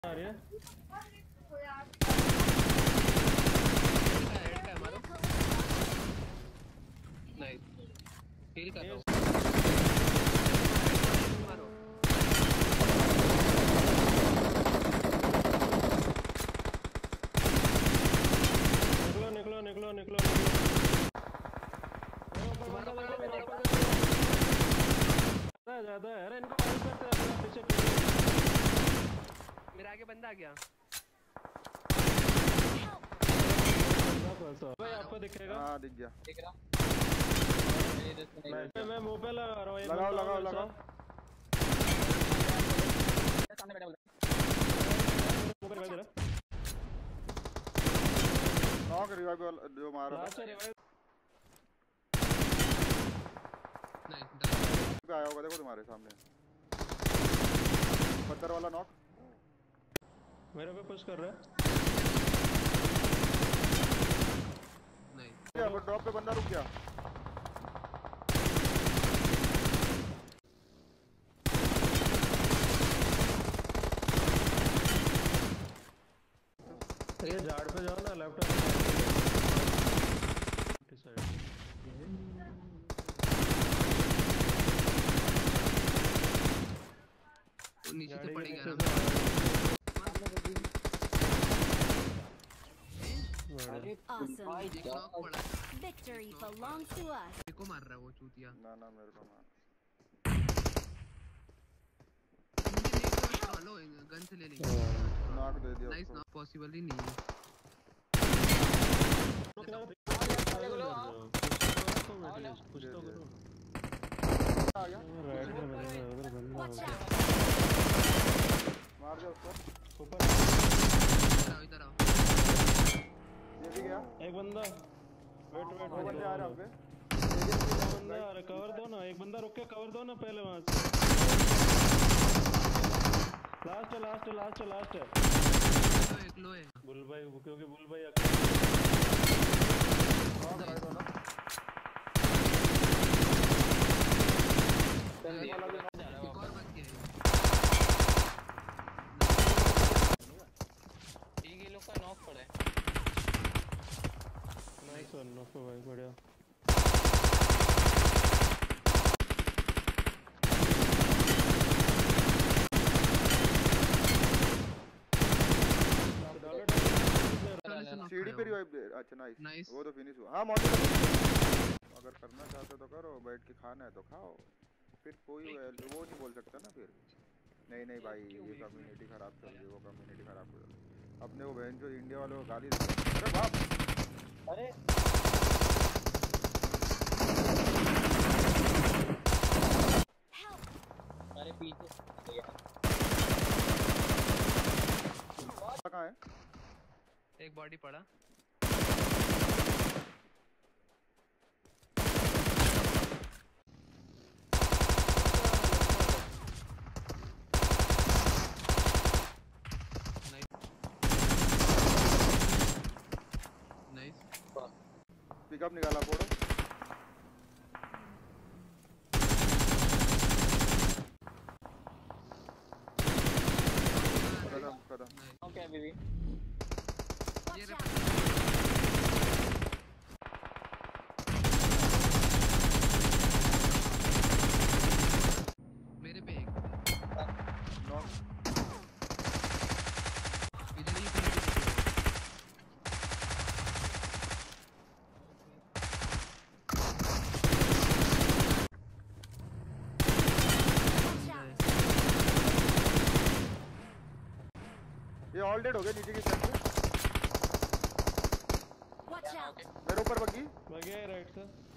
आ रही है। हेड का मारो। नाइस हील कर दो। मारो निकलो निकलो निकलो निकलो ज्यादा है। अरे इनको मार सकते हैं पीछे। मेरे आगे बंदा आ गया। भाई आपको दिखेगा? हाँ दिख गया। दिख रहा मैं मुंह पे लगा रहा हूँ। लगाओ लगाओ लगाओ। सामने बैठा नॉक रिवाइव जो मारा था। नाइस पे आया होगा देखो तुम्हारे सामने। पत्थर वाला नॉक मेरे पे पुश कर रहा है। नाइस क्या ड्रॉप पे बंदा रुक गया। ये झाड़ पे जाओ ना लेफ्ट साइड। नीचे से पड़ेगा ना। Awesome. एक नॉक पड़ा था। Victory belongs to us. को मार रहा है वो चूतिया। ना ना मेरे को मार। हेलो गन से ले लेंगे। नॉक दे दिया। नाइस नॉक पॉसिबल ही नहीं है। कुछ तो करो। आ गया Watch out. मार दिया उसको। ऊपर इधर आओ। ये भी गया। एक बंदा वेट दो बंदे आ रहे हैं पे। बंदा आ रहा। कवर दो ना। एक बंदा रुक के कवर दो ना पहले वहां से। लास्ट है लास्ट है लास्ट है लास्ट है। एक लो है बुल भाई क्योंकि बुल भाई एक और बच गया है। ये लोग का नॉक पड़ा है। नाइस वन नॉक भाई बढ़िया। सीढ़ी पे रिवाइव दे। अच्छा नाइस। नाइस वो तो फिनिश हुआ। हाँ मॉडल अगर करना चाहते तो करो। बैठ के खाना है तो खाओ। फिर कोई वो नहीं बोल सकता ना फिर। नहीं नहीं भाई ये कम्युनिटी खराब चल रही है। वो कम्युनिटी खराब हो रही है। अपने वो बहन जो इंडिया वालों को गाली दे। अरे बाप। अरे अरे पीछे कहाँ है? एक बॉडी पड़ा। नाइस पिकअप निकाला फोड़ो। कदम कदम ओके बेबी ये रे मेरे पे एक नॉक। इधर ही ये ऑल डेड हो गया नीचे की साइड पे। Watch out. मेरे ऊपर बग्गी। मैं गया राइट से।